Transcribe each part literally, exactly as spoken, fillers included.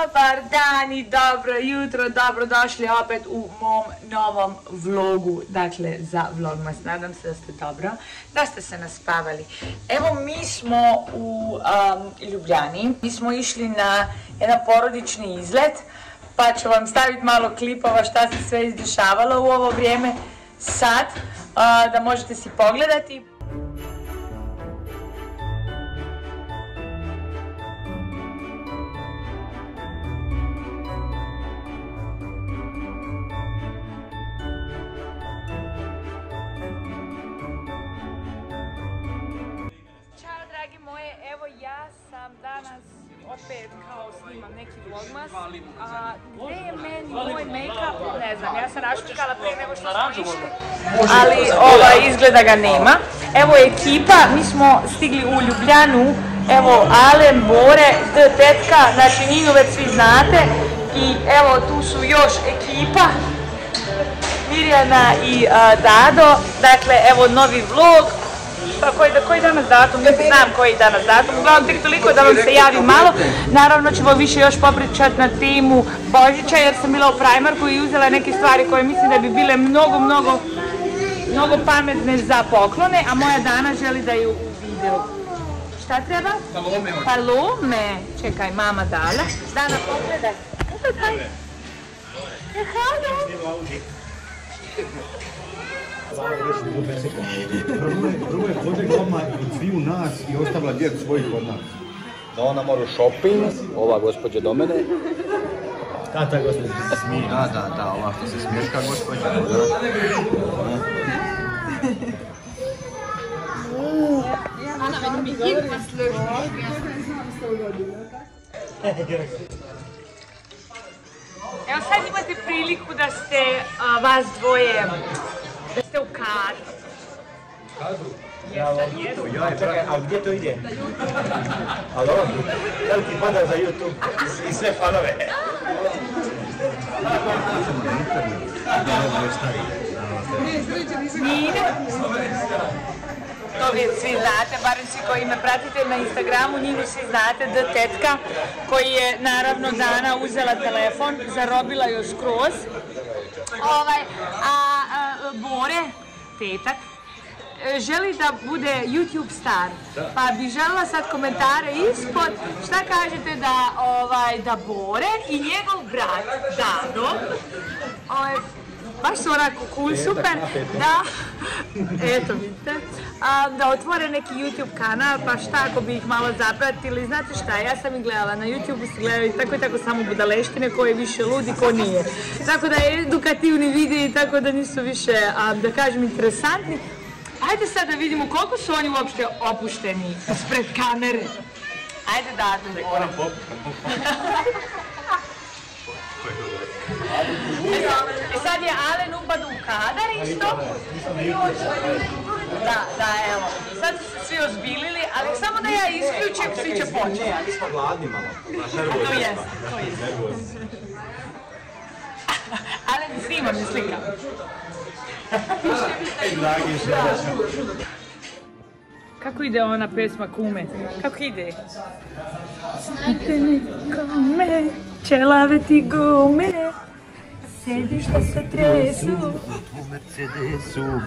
Dobar dan i dobro jutro, dobrodošli opet u mom novom vlogu, dakle za Vlogmas. Nadam se da ste dobro, da ste se naspavali. Evo mi smo u um, Ljubljani, mi smo išli na jedan porodični izlet, pa ću vam staviti malo klipova šta se sve izdešavalo u ovo vrijeme sad, uh, da možete si pogledati. Evo ja sam danas opet kao snimam neki vlogmas, a gdje je meni moj make-up, ne znam, ja sam raščekala prije nego što smo išli, ali ovaj, izgleda ga nema. Evo ekipa, mi smo stigli u Ljubljanu, evo Alen, Bore, D tetka, znači Ninu već svi znate i evo tu su još ekipa, Mirjana i a, Dado, dakle evo novi vlog. Pa koji, koji je danas datum? Ne znam koji je danas datum, uglavnom tek toliko da vam se javi malo. Naravno ćemo više još popričati na temu Božića jer sam bila u Primarku i uzela neke stvari koje mislim da bi bile mnogo, mnogo, mnogo pametne za poklone, a moja Dana želi da ju u videu. Šta treba? Palome. Palome. Čekaj, mama dala. Dana, pogledaj. Pogledaj. Halo. Prvo je kod doma i sviju nas i ostavila djed svojih od nas. Da ona mora shopping, ova gospođa do mene. Ta ta gospođa se smije. Da, da, da, ova što se smješka gospođa. Ana, wenn du mir irgendwas löschen. Evo sad imate priliku da ste uh, vas dvoje, da ste u kadru. Kadru? Joj, čekaj, a gdje to ide? Alo? Da li ti pada za YouTube i sve fanove? Nine? To vi svi znate, barem svi koji me pratite na Instagramu, Ninu svi znate, D tetka, koji je naravno Dana uzela telefon, zarobila još skroz. Ovaj, a, a Bore, tetak, želi da bude YouTube star, pa bi željela sad komentare ispod, šta kažete da, ovaj, da Bore i njegov brat Dado, ovaj, baš su onako cool, super, da, eto vidite, a, da otvore neki YouTube kanal, pa šta ako bi ih malo zapratili, znate šta, ja sam ih gledala, na YouTubeu se gledaju tako i tako samo budaleštine, ko je više ludi, ko nije. Tako da je edukativni videi, tako da nisu više, a, da kažem, interesantni. Ajde sad da vidimo koliko su oni uopšte opušteni ispred kamere. Ajde da, da, E sad je Alen upadu u kadar isto. Da, da, evo. Sad su se svi ozbilili, ali samo da ja isključim, svi će početi. Ne, ali smo gladni malo. A to jest, to jest. Alen snima mi slika. Kako ide ona pesma Kume? Kako ide? Znate mi kome, čelave ti gume, sedišta se tresu. U Mercedesu.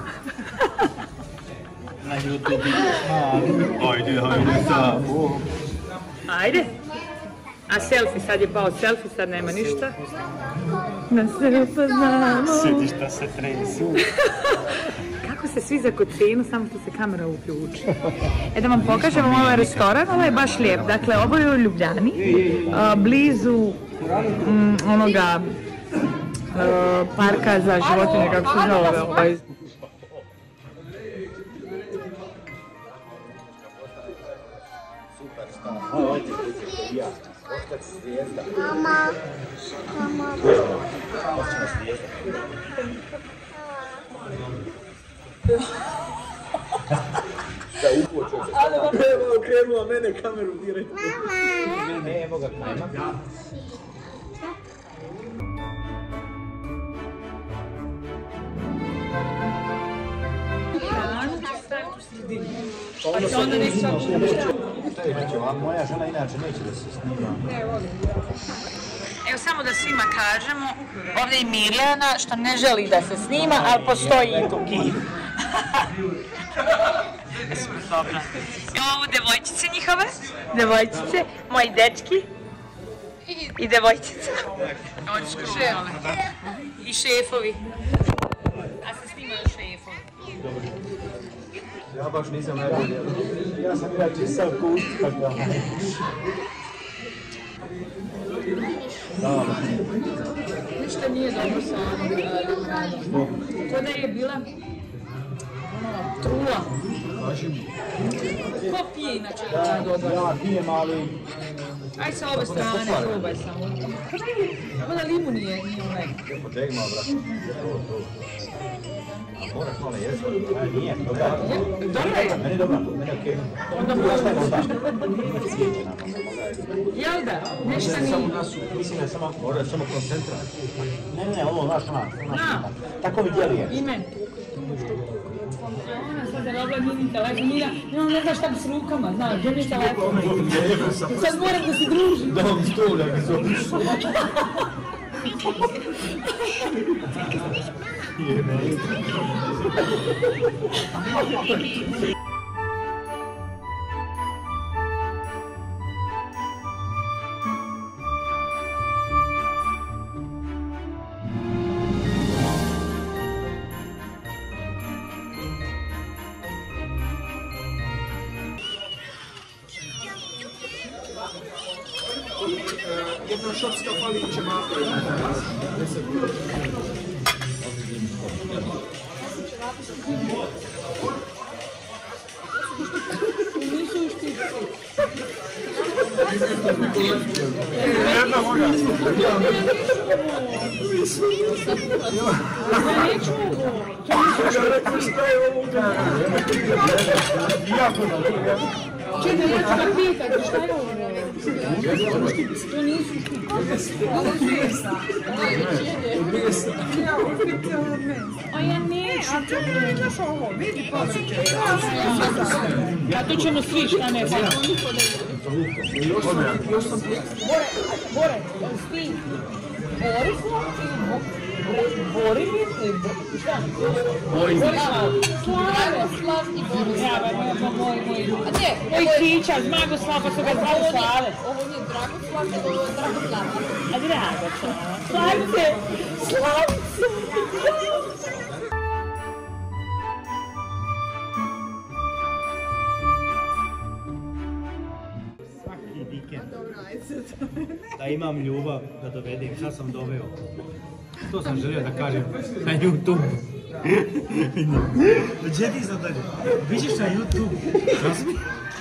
Na YouTube ajde, ajde samo. Ajde. A selfie, sad je pao selfie, sad nema ništa. Da se upoznamo. Sedišta se tresu. Kako se svi zakucinu, samo što se kamera uključi. E da vam pokažem ovaj restoran, ovo je baš lijep. Dakle, ovo je u Ljubljani, blizu onoga parka za životinje, kako se zove ovaj. Mama, mama. Ali vam je okrenula mene kameru direktno. Ne, evo ga kajmak. Pa će onda neće... Moja žena inače neće da se snima. Ne, volim. Evo samo da svima kažemo, ovdje je Mirjana što ne želi da se snima, ali postoji i Tuki. Evo ovo devojčice njihove, devojčice, moji dečki i devojčica. Oni su šefovi. I šefovi. A se snimaju šefovi. Ja baš nisam najbolji. Ja sam ja čisav kut, tako da. Ništa nije dobro sa onom. Ko da je bila trula. Ko pije inače? Ja pijem, ali... Aj sa ove strane, probaj samo. Ovo da limu nije onaj. Potegma, brate. A moraš malo jesu? Nije, dobra. Dobra je. Meni je dobra, meni je okej. Onda možda. Jel da? Ništa nije. Mislim da je samo, možda je samo koncentrat. Ne, ne, ovo, znaš, ona. Tako mi djeluje. Imen. Ona sad je robila njeni telefon, Mira, imam ne znaš šta bi s rukama, znaš, gdje mi je telefon? Sad moram da se družim. Da vam stolja mi zove. Jedna šopska falića maka je deset. Jedna moja. Ja rekao šta je ovo uđe. Jako nam. Čekaj, ja ću ga pitati, šta je ovo? To nisu štipi. Ovo je mesa. Mesa. A ja neću. A čekaj, ne ideš ovo, vidi pa su će. A to ćemo svi, šta ne znam. Bore, Bore, spi. Borislav ili Borimir ili šta? Borimir. Slave. Slav i Borislav. Ja, ba, moj, moj. A ne, moj Čiča, Zmagoslav, pa su ga zvali Slave. Ovo nije Dragoslav, ovo je Dragoslav. A Dragoslav. Slavce, Slavce. Svaki vikend. Da imam ljubav da dovedem, šta sam doveo. To sam želio da kažem na YouTube. Gdje ti sam dalje? Vidiš na YouTube? Razmi?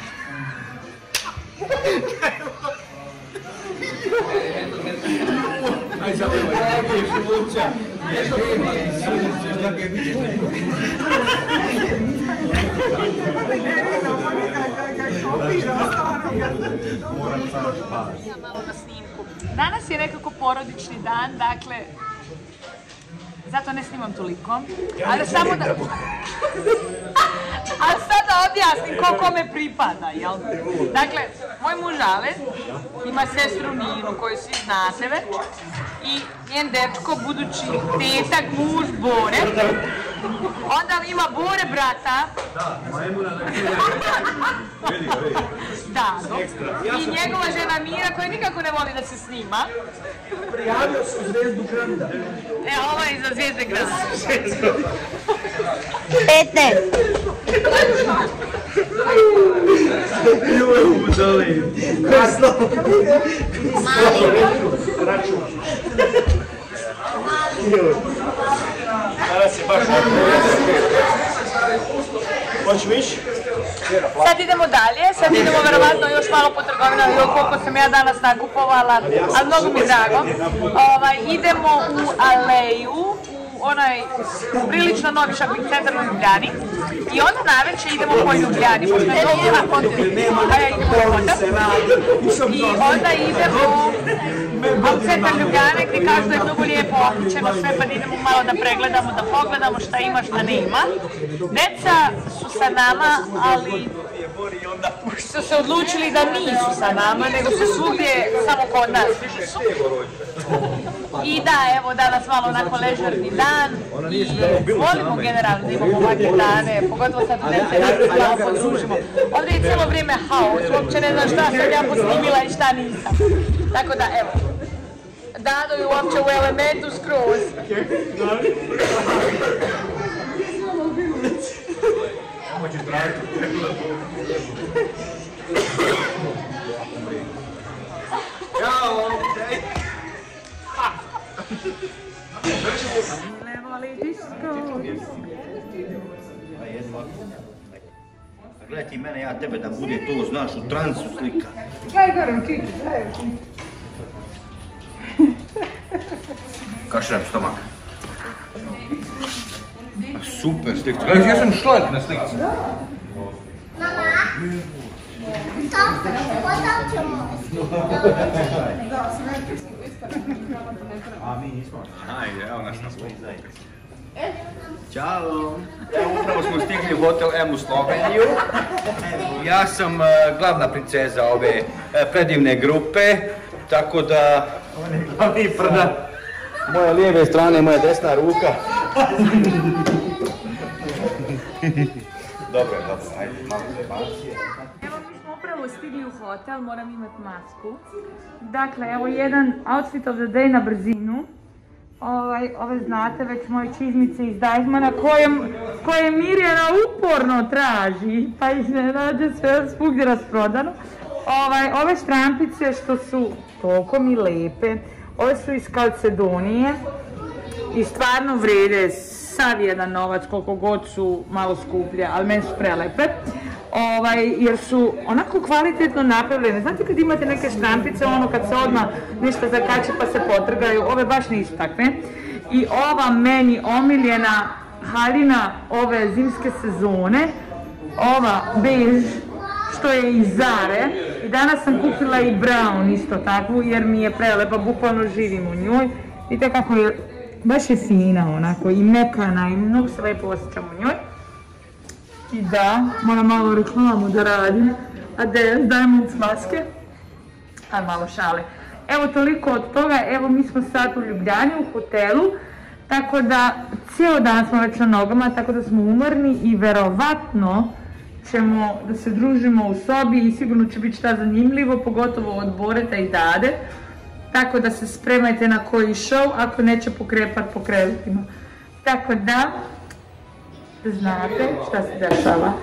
Aj za ovo, je živoća. Je Danas je nekako porodični dan, dakle, zato ne snimam toliko, ali samo da... Ali sad da objasnim ko kome pripada, jel? Dakle, moj muž Ale ima sestru Ninu koju svi znate već i njen dečko, budući tetak, muž Bore. Onda ima Bore brata. Dado. I njegova žena Mira koja nikako ne voli da se snima. Prijavio se u Zvezdu Granda. E, ovo je za Zvezde Granda. petnaest. Joj, budale. Krasno. Danas je baš hoćeš više? Sad idemo dalje, sad idemo verovatno još malo po trgovinama, još koliko sam ja danas nakupovala, ali mnogo mi je drago. Ovaj, idemo u Aleju, u onaj prilično novi shopping centar u Ljubljani i onda navečer idemo po Ljubljani, pošto je to na kontinentu, a ja idemo u hotel. I onda idemo u centar Ljubljane gdje kažu da je mnogo lijepo obučeno sve, pa da idemo malo da pregledamo, da pogledamo šta ima, šta nema. Deca su sa nama, ali su se odlučili da nisu sa nama, nego su svugdje samo kod nas. I da, evo danas malo onako ležerni dan i volimo generalno da imamo ovakve dane, pogotovo sad u decembru se malo podružimo. Ovdje je cijelo vrijeme haos, uopće ne znam šta sam ja posnimila i šta nisam. Tako da, evo, Dado je uopće u elementu skroz. Ćao! Gledaj ti mene, ja tebe da bude to, znaš, u transu slika. Kaj gorom, Čiči, šta je Čiči? Kašljem stomak. Super slika. Gledaj, ja sam šlak na slici. Mama, to potom ćemo. A mi nismo. Ajde, evo nas na slici. Ćao! Evo, upravo smo stigli u Hotel M u Sloveniju. Ja sam uh, glavna princeza ove uh, predivne grupe, tako da... On je glavni prda. Moja lijeve strane, moja desna ruka. Dobro je, dobro, ajde, malo se pasije. Evo mi smo upravo stigli u hotel, moram imati masku. Dakle, evo jedan outfit of the day na brzinu. Ovaj, ove znate već moje čizmice iz Deichmana koje, koje Mirjana uporno traži, pa ih ne nađe sve svugdje rasprodano. Ovaj, ove štrampice što su toliko mi lepe, ove su iz Kalcedonije i stvarno vrede sav jedan novac koliko god su malo skuplje, ali meni su prelepe. Ovaj, jer su onako kvalitetno napravljene. Znate kad imate neke štampice, ono kad se odmah nešto zakače pa se potrgaju, ove baš nisu takve. I ova meni omiljena haljina ove zimske sezone, ova bež, što je iz Zare. I danas sam kupila i brown isto takvu jer mi je prelepa, bukvalno živim u njoj. Vidite kako je, baš je fina onako i mekana i mnogo se lepo osjećam u njoj. I da, moram malo reklamu da radim, Adele Diamonds maske, a malo šale. Evo toliko od toga, evo mi smo sad u Ljubljani u hotelu, tako da cijelo dan smo već na nogama, tako da smo umorni i verovatno ćemo da se družimo u sobi i sigurno će biti šta zanimljivo, pogotovo od Boreta i Dade, tako da se spremajte na koji show, ako neće pokrepat po krevetima. Tako da, znate šta se dešava.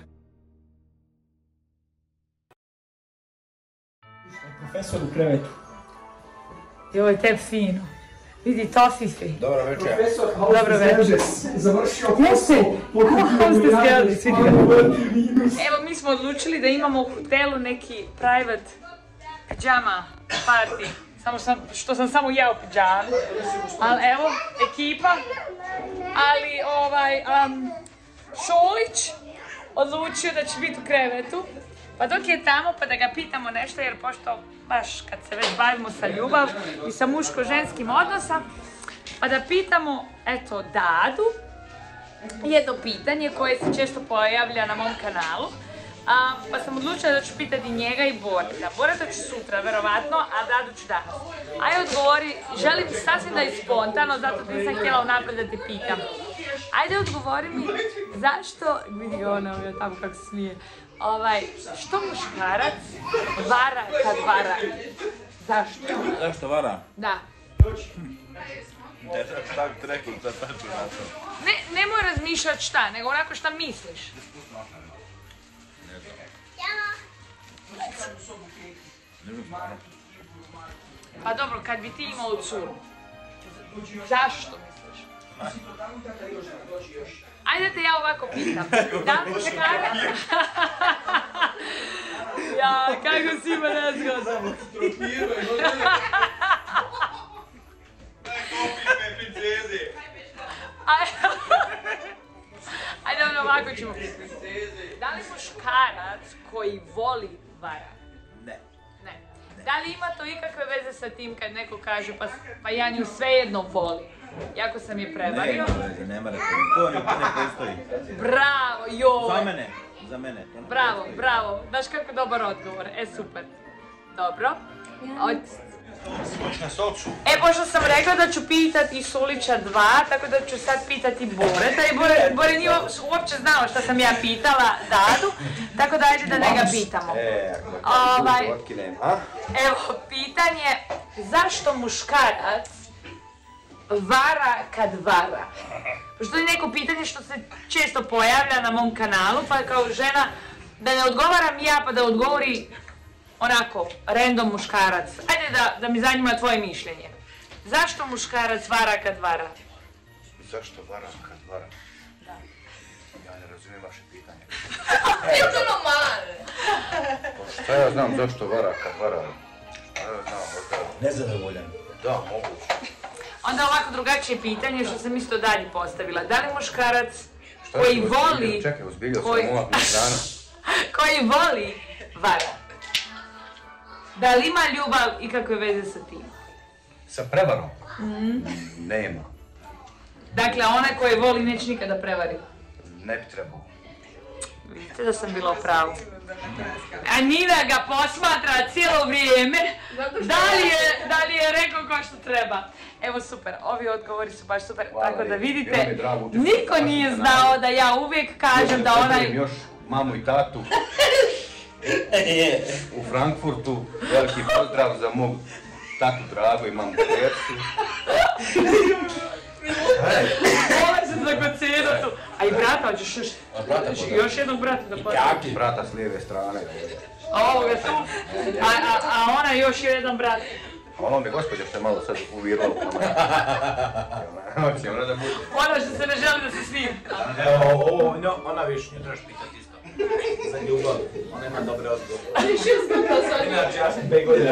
Profesor u krevetu. Joj, te fino. Vidi, to si si. Dobro večer. Profesor Dobro večer. Završio Jeste, kako ste stjeli svi? minus. Evo, mi smo odlučili da imamo u hotelu neki private pijama party. Samo sam, što sam samo ja u pidžami. Ali evo, ekipa. Ali ovaj, um, Šolić odlučio da će biti u krevetu. Pa dok je tamo pa da ga pitamo nešto jer pošto baš kad se već bavimo sa ljubav i sa muško-ženskim odnosom, pa da pitamo, eto, Dadu, jedno pitanje koje se često pojavlja na mom kanalu. A, pa sam odlučila da ću pitati njega i Boreta. Boreta ću sutra, verovatno, a Dadu ću danas. Ajde odgovori, želim sasvim da je spontano, zato nisam htjela unaprijed da te pitam. Ajde odgovori mi, zašto, vidi ona ovdje tamo kako se smije, ovaj, što muškarac vara kad vara? Zašto? Zašto vara? Da. Ne znam šta bi ti rekao za tačno na to. Ne, nemoj razmišljati šta, nego onako šta misliš. Ne znam stvarno. Pa dobro, kad bi ti imao curu. Zašto misliš? Ajde te ja ovako pitam. Da li muškarac... Ja, kako si ima nezgodno. Ajde, ono ovako ćemo pitati. Da li muškarac koji voli vara? Ne. Ne. Da li ima to ikakve veze sa tim kad neko kaže pa, pa ja nju svejedno volim? Jako sam je prevario. Ne, veze, nema da to ne, to ne postoji. Bravo, joj. Za mene, za mene. To ne Bravo, postoji. bravo. Znaš kako dobar odgovor. E, super. Dobro. Na Soču. E, pošto sam rekla da ću pitati Sulića dva, tako da ću sad pitati Boreta i Bore, Bore nije uopće znao šta sam ja pitala Dadu, tako da ajde da ne ga pitamo. Ovaj, evo, pitanje, zašto muškarac vara kad vara? Pošto je neko pitanje što se često pojavlja na mom kanalu, pa kao žena, da ne odgovaram ja, pa da odgovori onako, random muškarac. Ajde da, da mi zanima tvoje mišljenje. Zašto muškarac vara kad vara? Zašto vara kad vara? Da. Ja ne razumijem vaše pitanje. Pitano male! Šta ja znam zašto vara kad vara? Šta ja znam, možda... Nezadovoljan. Da, moguće. Onda ovako drugačije pitanje što sam isto dalje postavila. Da li muškarac koji voli... Čekaj, uzbiljio sam ovak na stranu. Koji voli vara? Da li ima ljubav i kakve veze sa tim? Sa prevarom? Nema. Dakle, onaj koji voli neće nikada prevari. Ne bi trebao. Vidite da sam bila u pravu. A Nina ga posmatra cijelo vrijeme. Da li je, da li je rekao kao što treba. Evo super, ovi odgovori su baš super. Tako da vidite, niko nije znao da ja uvijek kažem da onaj... Još mamu i tatu u Frankfurtu. Veliki pozdrav za mog tatu Drago i mamu Tersu. Ovo se za koncenu. A i brata, hoćeš još, još jednog brata da postavim? Brata s lijeve strane. Ovoga tu. A, a, a ona još jedan brat. Ono mi gospođa što je malo sad uvirala u kameru. Hoće ona da bude. Ona što se ne želi da se snima. Evo, ovo, no, ona više ne trebaš pitati isto. Za ljubav, ona ima dobre odgovore. Ali šest godina sad. Inače, ja sam pet godina.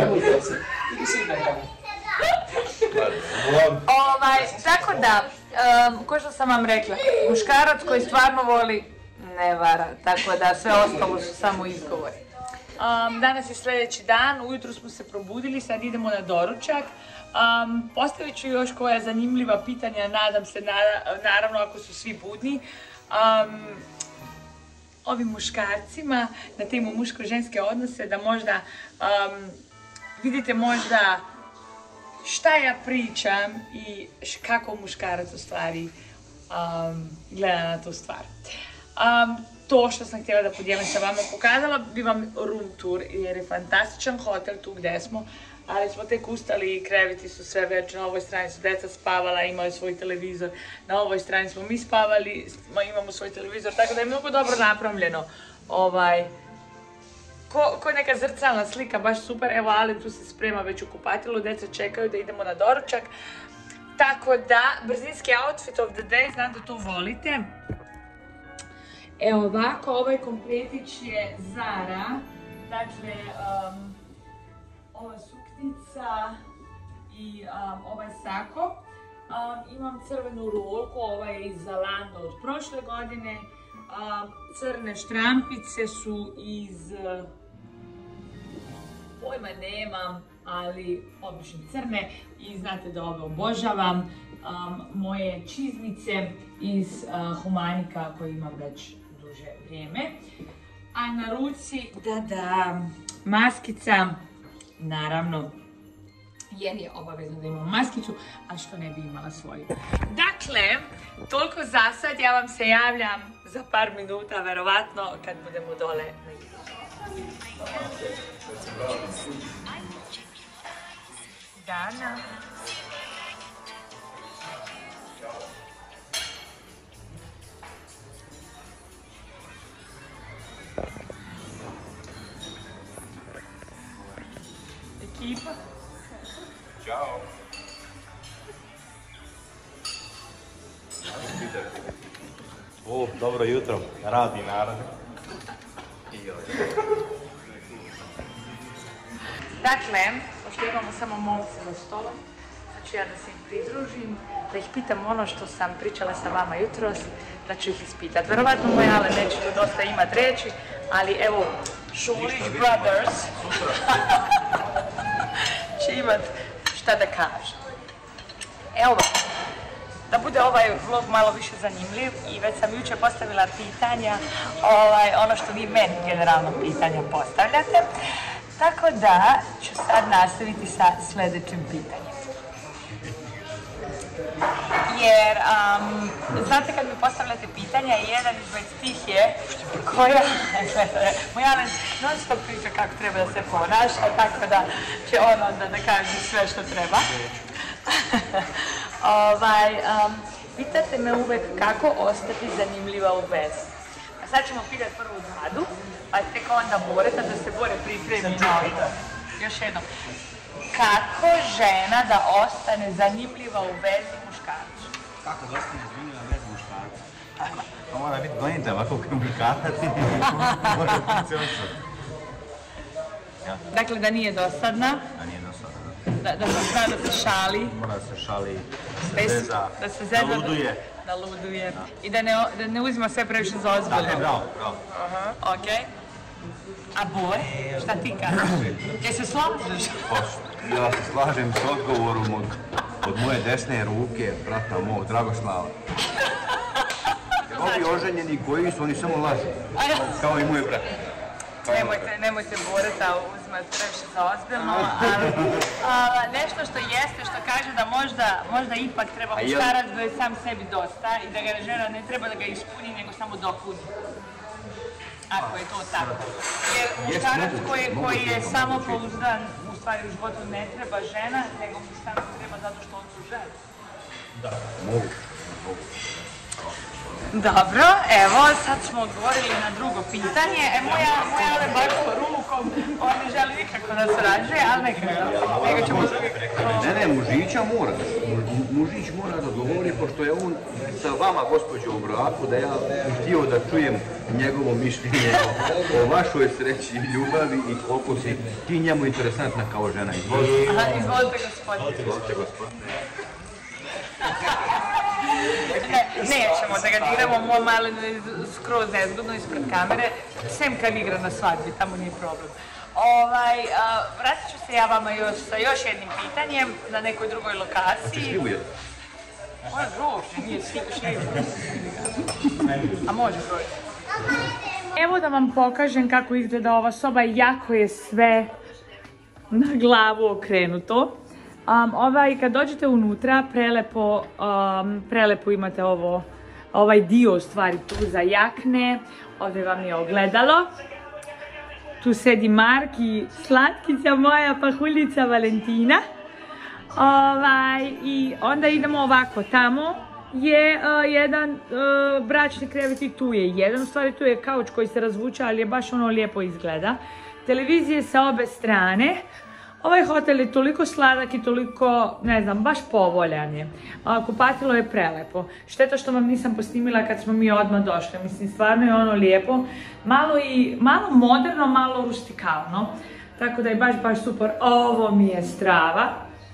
Ovaj, tako da, um, ko što sam vam rekla, muškarac koji stvarno voli ne vara, tako da sve ostalo su samo izgovori. Um, danas je sljedeći dan, ujutro smo se probudili, sad idemo na doručak. Um, postavit ću još koja zanimljiva pitanja, nadam se, na, naravno ako su svi budni. Um, ovim muškarcima na temu muško-ženske odnose, da možda um, vidite možda šta ja pričam i kako muškarac u stvari um, gleda na tu stvar. Um, to što sam htjela da podijelim sa vama, pokazala bi vam room tour jer je fantastičan hotel tu gdje smo, ali smo tek ustali i kreveti su sve već, na ovoj strani su djeca spavala, imaju svoj televizor, na ovoj strani smo mi spavali, imamo svoj televizor, tako da je mnogo dobro napravljeno. Ovaj, ko, ko neka zrcalna slika, baš super, evo Ali tu se sprema već u kupatilu, djeca čekaju da idemo na doručak. Tako da, brzinski outfit of the day, znam da to volite. Evo ovako, ovaj kompletić je Zara, dakle um, ova suknica i um, ovaj sako. Um, imam crvenu rolku, ova je iz Zalando od prošle godine. Um, crne štrampice su iz, uh, pojma nemam, ali obične crne i znate da ove obožavam. Um, moje čizmice iz uh, Humanika koje imam već duže vrijeme. A na ruci, da da, maskica, naravno, jer je obavezno da imam maskicu, a što ne bi imala svoju. Dakle, toliko za sad, ja vam se javljam za par minuta, verovatno, kad budemo dole na igru. Dana. Ekipa. Ćao. O, dobro jutro, radi narod. Dakle, pošto imamo samo momce za stolom, sad ću ja da se im pridružim, da ih pitam ono što sam pričala sa vama jutros, da ću ih ispitati. Verovatno moje Ale neće tu dosta imat reći, ali evo, Šulić Brothers će imat šta da kaže. Evo, da bude ovaj vlog malo više zanimljiv i već sam jučer postavila pitanja, ovaj, ono što vi meni generalno pitanja postavljate. Tako da ću sad nastaviti sa sljedećim pitanjem. Jer, um, znate kad mi postavljate pitanja, jedan izmed tih je koja, moja Alen non stop priča kako treba da se ponaša, tako da će on onda da kaže sve što treba. ovaj, um, pitate me uvek kako ostati zanimljiva u vezi. A sad ćemo pitati prvo Vladu, pa tek onda Boreta da se Bore pripremi na ovo. Još jednom. Kako žena da ostane zanimljiva u vezi muškarcu? Kako da ostane zanimljiva u vezi muškarcu? To mora biti gledajte ovako komunikaciji. Mora biti očin. Dakle, da nije dosadna. Da nije dosadna. Da, da se zna da se šali. Mora da se šali, da Bez, se zeza, da, se zeza, da luduje. Da luduje. I da ne, da ne uzima sve previše za ozbiljno. Da, ne, bravo, bravo. Aha, okej. A Bor, šta ti kažeš? Jel se slažeš? Ja se slažem s odgovorom od, od moje desne ruke, brata mog, Dragoslava. Jer ovi oženjeni koji su, oni samo lažu. Kao i moj brat. Nemojte, nemojte Boreta uzimati previše za ozbiljno, ali a, nešto što jeste, što kaže da možda, možda ipak treba muškarac da je sam sebi dosta i da ga žena ne treba da ga ispuni, nego samo dopuni. Ako je to tako. Jer muškarac koji, koji je samo pouzdan, u stvari u životu ne treba žena, nego muškarac treba zato što on su žena. Da, mogu, mogu. Dobro, evo, sad smo odgovorili na drugo pitanje. E, moja, moja ale bašla rukom, on ne želi nikako da surađuje, ali nekako. Nego ćemo drugi... Ne, ne, mužića mora. Mužić mora da odgovori, pošto je on sa vama, gospođo, u braku, da ja bih htio da čujem njegovo mišljenje o vašoj sreći i ljubavi i koliko si ti njemu interesantna kao žena. Izvolite. Aha, izvolite, gospodine. Izvolite, gospodine. Nećemo da ga diramo, moj Malen je skroz nezgodno ispred kamere, sem kad igra na svadbi, tamo nije problem. Ovaj, vratit ću se ja vama još sa još jednim pitanjem na nekoj drugoj lokaciji. Hoćeš šljivu jednu? Može grožnje, nije šljivu. A može grožnje. Evo da vam pokažem kako izgleda ova soba, jako je sve na glavu okrenuto. Um, ovaj, kad dođete unutra, prelepo, um, prelepo imate ovo, ovaj dio stvari tu za jakne, ovdje vam je ogledalo. Tu sedi Marki, slatkica moja, pahuljica Valentina. Ovaj, I onda idemo ovako, tamo je uh, jedan uh, bračni krevet i tu je jedan, u stvari tu je kauč koji se razvuča, ali je baš ono lijepo izgleda. Televizije sa obe strane. Ovaj hotel je toliko sladak i toliko, ne znam, baš povoljan je. Kupatilo je prelepo. Šteta što vam nisam posnimila kad smo mi odmah došli. Mislim, stvarno je ono lijepo. Malo i, malo moderno, malo rustikalno. Tako da je baš, baš super. Ovo mi je strava.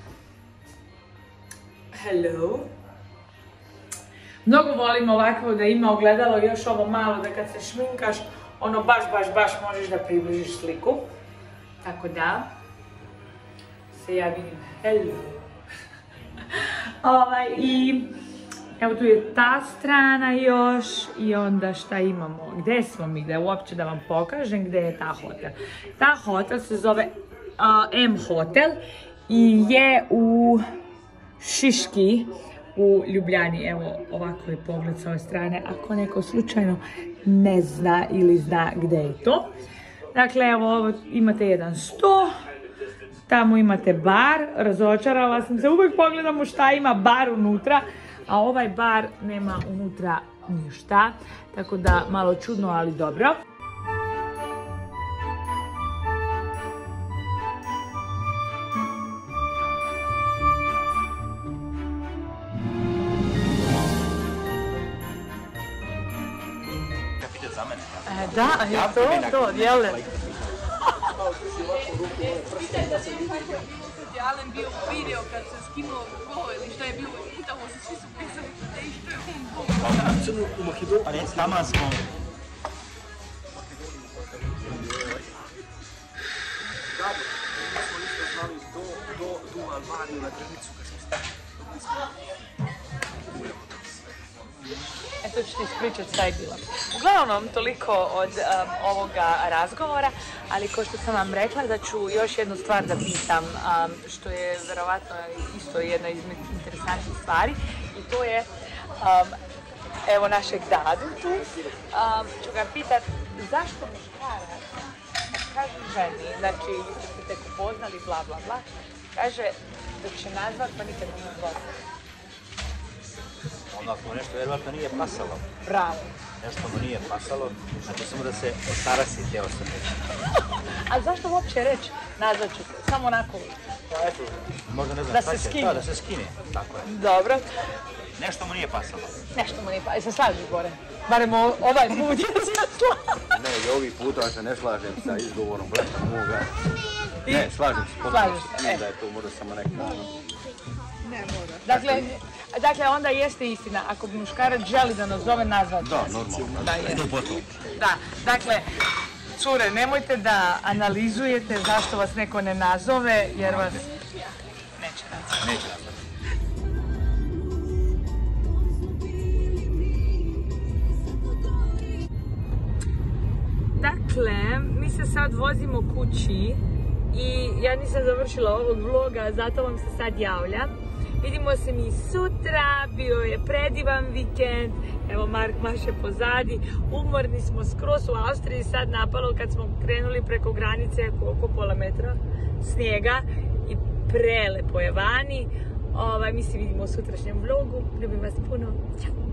Hello. Mnogo volim ovako da ima ogledalo još ovo malo, da kad se šminkaš, ono baš, baš, baš možeš da približiš sliku. Tako da... se ja vidim, hello. ovaj, I evo tu je ta strana još i onda šta imamo, gdje smo mi, da uopće da vam pokažem gdje je ta hotel. Ta hotel se zove uh, M Hotel i je u Šiški u Ljubljani. Evo ovako je pogled s ove strane, ako neko slučajno ne zna ili zna gdje je to. Dakle, evo ovo, imate jedan sto. Tamo imate bar, razočarala sam se, uvijek pogledamo šta ima bar unutra, a ovaj bar nema unutra ništa, tako da malo čudno, ali dobro. Da, je to to, jel? Alen bio u video kad se skinuo go ili što je bilo, pitamo se, svi su pisali da i što je on go. U Makedoniji. Pa ne, tamo smo. Dobro, mi smo isto znali do, do, do Albaniju na granicu kad smo stali. Eto ću ti ispričati šta je bilo. Uglavnom, toliko od um, ovoga razgovora, ali kao što sam vam rekla da ću još jednu stvar da pitam, um, što je verovatno isto jedna iz interesantnih stvari, i to je, um, evo našeg dadu tu, um, ću ga pitat zašto muškarac, kaže ženi, znači vi ste se tek upoznali, bla bla bla, kaže da će nazvat pa nikad ne nazvati. Onda ako mu nešto vjerovatno nije pasalo. Bravo. Nešto mu nije pasalo, znači samo da se ostarasi te osobe. A zašto uopće reći nazvat ću te? Samo onako. Pa eto, možda ne znam Da šta se će. skine. Da, da se skine, tako je. Dobro. Nešto mu nije pasalo. Nešto mu nije pa. E se slažiš, Bore? Barem o- ovaj put ja se slažem. Ne, i ovih puta se ne slažem sa izgovorom brata moga. I- Ne, slažem se, potpuno Slažeš se se, s tim e. da je to možda samo neka... Dakle, dakle, onda jeste istina. Ako muškarac želi da nas zove, nazvat će. Da, normalno. Da, je. To potom. Da, dakle, cure, nemojte da analizujete zašto vas neko ne nazove, jer vas neće nazvati. Neće nazvati. Dakle, mi se sad vozimo kući i ja nisam završila ovog vloga, zato vam se sad javljam. Vidimo se mi sutra, bio je predivan vikend, evo Mark maše pozadi, umorni smo skroz u Austriji, sad napalo kad smo krenuli preko granice oko pola metra snijega i prelepo je vani. Ovaj, mi se vidimo u sutrašnjem vlogu, ljubim vas puno, ćao!